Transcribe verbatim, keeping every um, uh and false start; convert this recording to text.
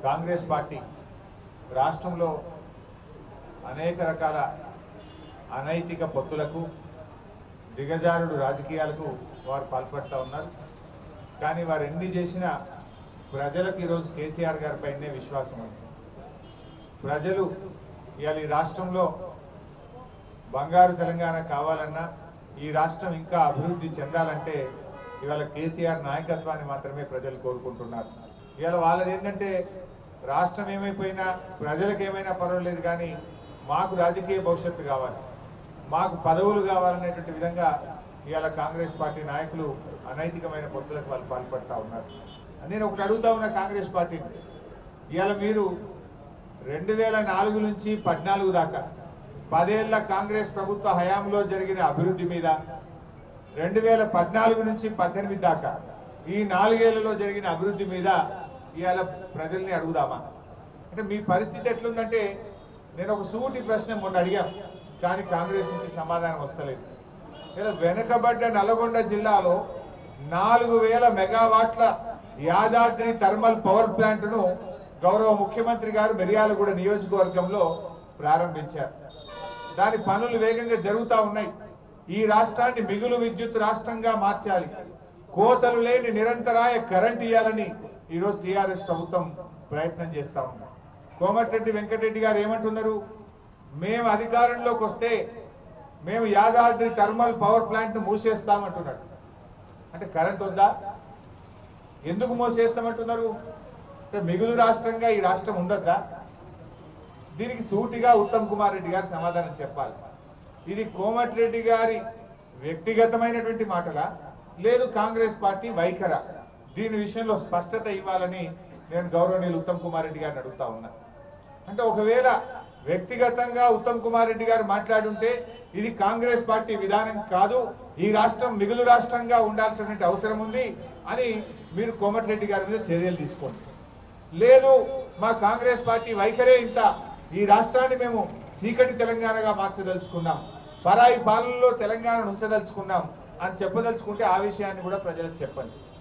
Congress party రాష్ట్రంలో అనేక రకాల అనైతిక పొత్తులకు దిగజారుడు రాజకీయాలకు వారు పాల్పడుతూ ఉన్నారు. కానీ వారు ఎన్ని చేసినా ప్రజలకు ఈరోజు కేసీఆర్ గారిపైనే విశ్వాసం ఉంది. ప్రజలు ఇవాళ ఈ రాష్ట్రంలో బంగారు తెలంగాణ కావాలన్నా, ఈ రాష్ట్రం ఇంకా అభివృద్ధి చెందాలంటే ఇవాళ కేసీఆర్ నాయకత్వాన్ని మాత్రమే ప్రజలు కోరుకుంటున్నారు. ఇవాళ వాళ్ళది ఏంటంటే రాష్ట్రం ఏమైపోయినా ప్రజలకు ఏమైనా పర్వాలేదు, కానీ మాకు రాజకీయ భవిష్యత్తు కావాలి, మాకు పదవులు కావాలనేటువంటి విధంగా ఇవాళ కాంగ్రెస్ పార్టీ నాయకులు అనైతికమైన పొత్తులకు వాళ్ళు పాల్పడుతూ ఉన్నారు. నేను ఒకటి అడుగుతా ఉన్నా కాంగ్రెస్ పార్టీని, ఇవాళ మీరు రెండు వేల నాలుగు నుంచి పద్నాలుగు దాకా పదేళ్ల కాంగ్రెస్ ప్రభుత్వ హయాంలో జరిగిన అభివృద్ధి మీద, రెండు వేల పద్నాలుగు నుంచి పద్దెనిమిది దాకా ఈ నాలుగేళ్లలో జరిగిన అభివృద్ధి మీద ఇవాళ ప్రజల్ని అడుగుదామా? అంటే మీ పరిస్థితి ఎట్లుందంటే, నేను ఒక సూటి ప్రశ్న మొన్న అడిగాం, కానీ కాంగ్రెస్ నుంచి సమాధానం వస్తలేదు. ఇలా వెనుకబడ్డ నల్గొండ జిల్లాలో నాలుగు వేల మెగావాట్ల యాదాద్రి థర్మల్ పవర్ ప్లాంట్ను గౌరవ ముఖ్యమంత్రి గారు మిర్యాలగూడ నియోజకవర్గంలో ప్రారంభించారు. దాని పనులు వేగంగా జరుగుతూ ఉన్నాయి. ఈ రాష్ట్రాన్ని మిగులు విద్యుత్ రాష్ట్రంగా మార్చాలి, కోతలు లేని నిరంతరాయ కరెంట్ ఇవ్వాలని ఈరోజు టీఆర్ఎస్ ప్రభుత్వం ప్రయత్నం చేస్తూ ఉంది. కోమటిరెడ్డి వెంకటరెడ్డి గారు ఏమంటున్నారు? మేము అధికారంలోకి వస్తే మేము యాదాద్రి థర్మల్ పవర్ ప్లాంట్ ను మూసేస్తామంటున్నాడు. అంటే కరెంట్ వద్దా? ఎందుకు మూసేస్తామంటున్నారు? అంటే మిగులు రాష్ట్రంగా ఈ రాష్ట్రం ఉండొద్దా? దీనికి సూటిగా ఉత్తమ్ కుమార్ రెడ్డి గారు సమాధానం చెప్పాలి. ఇది కోమటిరెడ్డి గారి వ్యక్తిగతమైనటువంటి మాటలా, లేదు కాంగ్రెస్ పార్టీ వైఖరా? దీని విషయంలో స్పష్టత ఇవ్వాలని నేను గౌరవనీయులు ఉత్తమ్ కుమార్ రెడ్డి గారిని అడుగుతా ఉన్నా. అంటే ఒకవేళ వ్యక్తిగతంగా ఉత్తమ్ కుమార్ రెడ్డి గారు మాట్లాడుంటే ఇది కాంగ్రెస్ పార్టీ విధానం కాదు, ఈ రాష్ట్రం మిగులు రాష్ట్రంగా ఉండాల్సినటువంటి అవసరం ఉంది అని మీరు కోమటిరెడ్డి గారి మీద చర్యలు తీసుకోండి. లేదు మా కాంగ్రెస్ పార్టీ వైఖరే ఇంత, ఈ రాష్ట్రాన్ని మేము చీకటి తెలంగాణగా మార్చదలుచుకున్నాం, పరాయి పాలనలో తెలంగాణను ఉంచదలుచుకున్నాం అని చెప్పదలుచుకుంటే ఆ విషయాన్ని కూడా ప్రజలకు చెప్పండి.